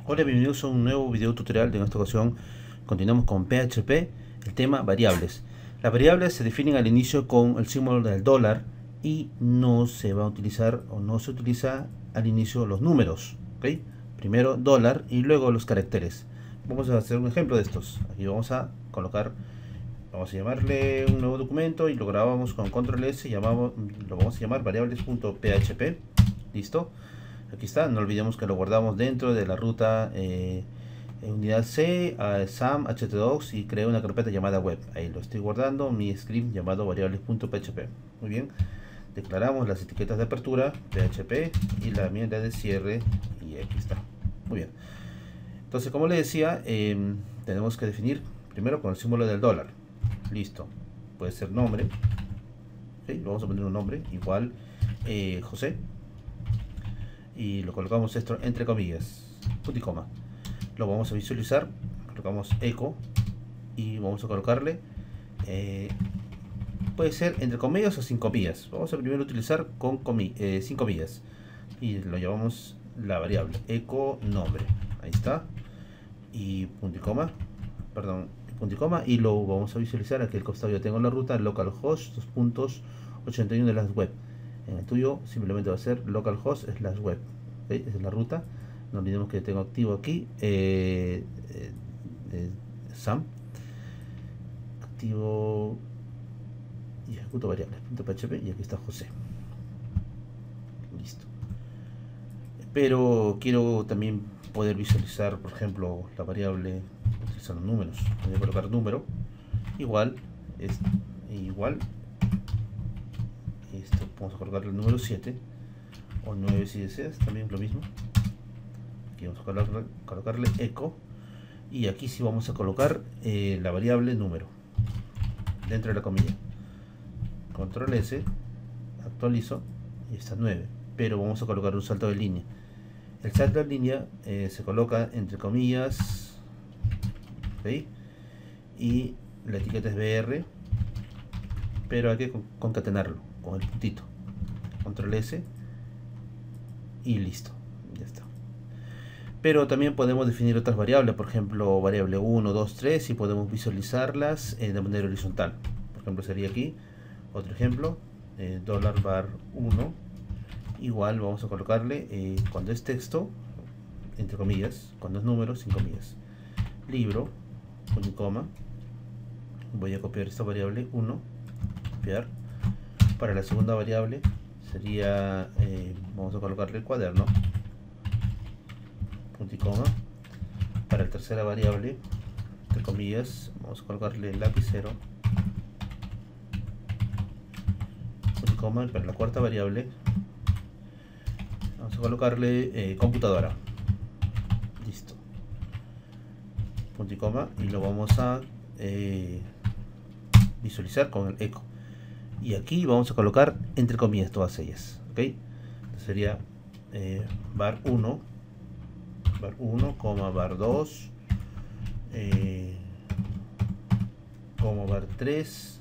Hola, bienvenidos a un nuevo video tutorial. En esta ocasión continuamos con PHP, el tema variables. Las variables se definen al inicio con el símbolo del dólar y no se va a utilizar o no se utiliza al inicio los números, ¿ok? Primero dólar y luego los caracteres. Vamos a hacer un ejemplo de estos. Aquí vamos a colocar, vamos a llamarle un nuevo documento y lo grabamos con control S, lo vamos a llamar variables.php. Listo. Aquí está, no olvidemos que lo guardamos dentro de la ruta unidad C, SAM, htdocs y creo una carpeta llamada web. Ahí lo estoy guardando, mi script llamado variables.php. Muy bien, declaramos las etiquetas de apertura, PHP, y la mierda de cierre, y aquí está. Muy bien, entonces como les decía, tenemos que definir primero con el símbolo del dólar. Listo, puede ser nombre, ¿sí? Lo vamos a poner un nombre, igual José, y lo colocamos esto entre comillas, punto y coma. Lo vamos a visualizar, colocamos eco y vamos a colocarle puede ser entre comillas o sin comillas. Vamos a primero utilizar con sin comillas y lo llamamos la variable eco nombre. Ahí está, y punto y coma, perdón, punto y coma, y lo vamos a visualizar. Aquí al costado yo tengo la ruta localhost 2.81 de las web. En el tuyo simplemente va a ser localhost slash web. ¿Okay? Esa es la ruta. No olvidemos que tengo activo aquí SAM activo y ejecuto variables.php, y aquí está José. Listo. Pero quiero también poder visualizar, por ejemplo, la variable utilizando números. Voy a colocar número igual igual esto, vamos a colocarle el número 7 o 9 si deseas, también lo mismo. Aquí vamos a colocarle eco, y aquí sí vamos a colocar la variable número dentro de la comilla. Control S, actualizo, y está 9, pero vamos a colocar un salto de línea. El salto de línea se coloca entre comillas, ¿okay? Y la etiqueta es BR, pero hay que concatenarlo con el puntito. Control S y listo, ya está. Pero también podemos definir otras variables, por ejemplo variable 1, 2, 3, y podemos visualizarlas de manera horizontal. Por ejemplo sería aquí otro ejemplo, $var1 igual, vamos a colocarle cuando es texto entre comillas, cuando es número sin comillas, libro, punto y coma. Voy a copiar esta variable 1, copiar. Para la segunda variable sería vamos a colocarle el cuaderno, punto y coma. Para la tercera variable, entre comillas, vamos a colocarle el lapicero, punto y coma. Y para la cuarta variable vamos a colocarle computadora, listo, punto y coma, y lo vamos a visualizar con el eco. Y aquí vamos a colocar entre comillas todas ellas, ¿ok? Entonces sería var1, var2, var3,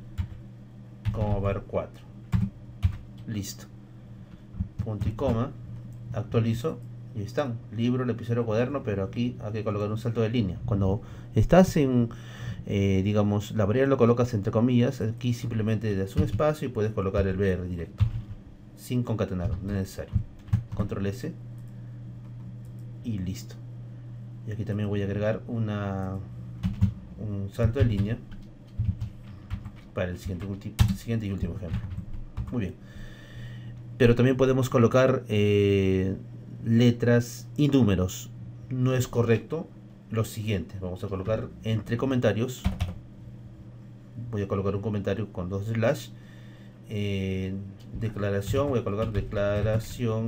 var4. Listo. Punto y coma, actualizo, y están, libro, lapicero, cuaderno, pero aquí hay que colocar un salto de línea. Cuando estás en digamos, la variable lo colocas entre comillas, aquí simplemente das un espacio y puedes colocar el BR directo, sin concatenar, no es necesario. Control S y listo. Y aquí también voy a agregar un salto de línea para el siguiente y último ejemplo. Muy bien. Pero también podemos colocar letras y números. No es correcto lo siguiente. Vamos a colocar entre comentarios. Voy a colocar un comentario con dos slash. Declaración, voy a colocar declaración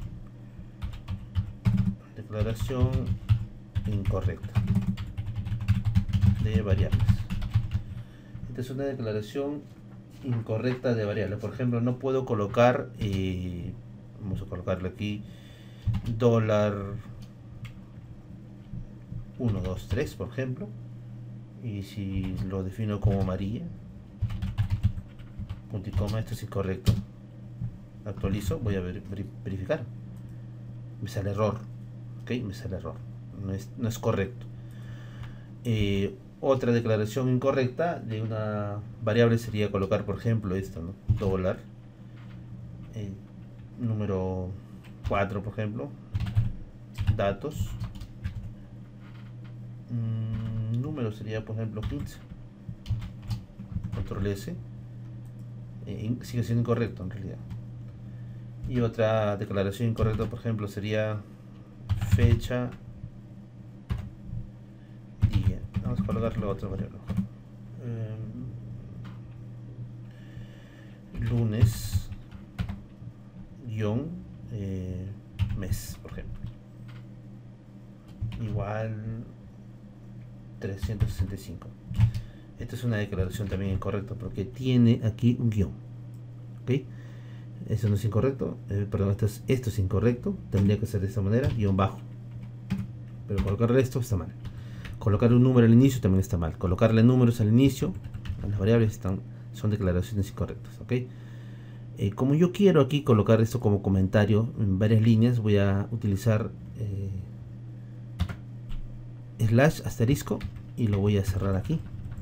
incorrecta de variables. Esta es una declaración incorrecta de variables. Por ejemplo, no puedo colocar vamos a colocarle aquí dólar 1, 2, 3, por ejemplo, y si lo defino como María, punto y coma, esto es incorrecto. Actualizo, voy a verificar, me sale error. ok, me sale error, no es correcto. Otra declaración incorrecta de una variable sería colocar, por ejemplo, esto, ¿no? Dólar, número 4, por ejemplo, datos, número sería, por ejemplo, 15, control S, sigue siendo incorrecto en realidad. Y otra declaración incorrecta, por ejemplo, sería fecha, día. Vamos a colocarle otra variable. Lunes, guión, mes, por ejemplo. Igual 365. Esta es una declaración también incorrecta porque tiene aquí un guión. ¿Ok? Eso no es incorrecto, perdón, esto es incorrecto, tendría que ser de esta manera, guión bajo, pero colocarle esto está mal. Colocar un número al inicio también está mal. Colocarle números al inicio a las variables son declaraciones incorrectas, ¿ok? Como yo quiero aquí colocar esto como comentario en varias líneas, voy a utilizar slash asterisco y lo voy a cerrar aquí,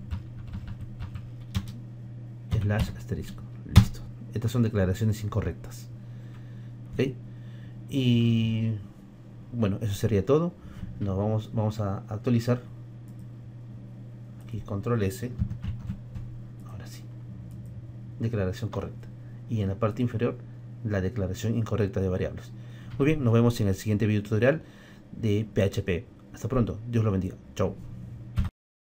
slash asterisco. Listo. Estas son declaraciones incorrectas. ¿Ok? Y bueno, eso sería todo. Vamos a actualizar. Aquí control S. Ahora sí. Declaración correcta. Y en la parte inferior, la declaración incorrecta de variables. Muy bien, nos vemos en el siguiente video tutorial de PHP. Hasta pronto. Dios lo bendiga. Chao.